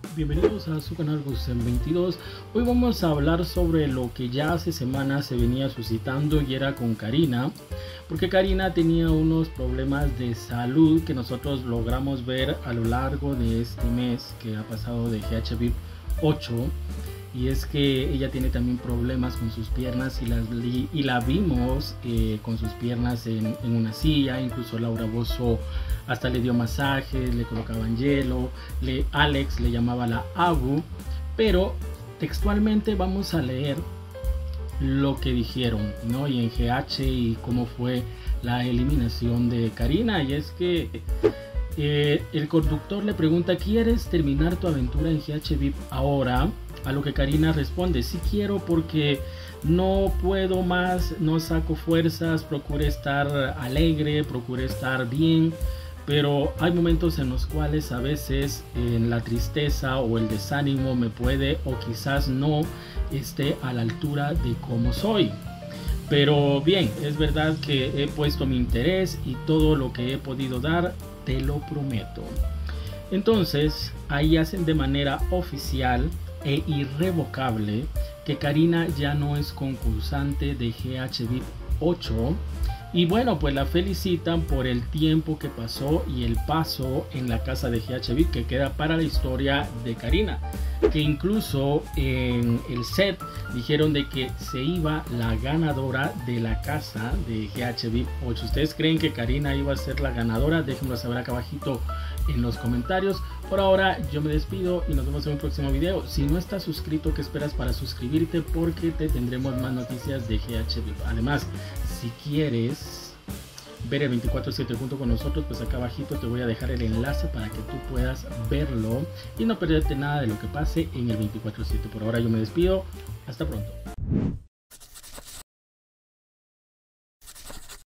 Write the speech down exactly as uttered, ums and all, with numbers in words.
Bienvenidos a su canal Gosen veintidós. Hoy vamos a hablar sobre lo que ya hace semanas se venía suscitando y era con Karina, porque Karina tenía unos problemas de salud que nosotros logramos ver a lo largo de este mes que ha pasado de G H V I P ocho, y es que ella tiene también problemas con sus piernas y, las, y la vimos eh, con sus piernas en, en una silla. Incluso Laura Bozo hasta le dio masajes, le colocaban hielo, le, Alex le llamaba la Agu, pero textualmente vamos a leer lo que dijeron, ¿no? Y en G H y cómo fue la eliminación de Karina. Y es que eh, el conductor le pregunta: ¿quieres terminar tu aventura en G H V I P ahora? A lo que Karina responde: sí quiero, porque no puedo más, no saco fuerzas, procuré estar alegre, procuré estar bien, pero hay momentos en los cuales a veces en la tristeza o el desánimo me puede, o quizás no esté a la altura de cómo soy. Pero bien, es verdad que he puesto mi interés y todo lo que he podido dar, te lo prometo. Entonces ahí hacen de manera oficial e irrevocable que Karina ya no es concursante de G H V I P ocho. Y bueno, pues la felicitan por el tiempo que pasó y el paso en la casa de G H V I P, que queda para la historia de Karina, que incluso en el set dijeron de que se iba la ganadora de la casa de G H V I P ocho. ¿Ustedes creen que Karina iba a ser la ganadora? Déjenmelo saber acá abajito en los comentarios. Por ahora yo me despido y nos vemos en un próximo video. Si no estás suscrito, ¿qué esperas para suscribirte? Porque te tendremos más noticias de G H V I P. Además, si quieres ver el veinticuatro siete junto con nosotros, pues acá abajito te voy a dejar el enlace para que tú puedas verlo y no perderte nada de lo que pase en el veinticuatro siete. Por ahora yo me despido, hasta pronto.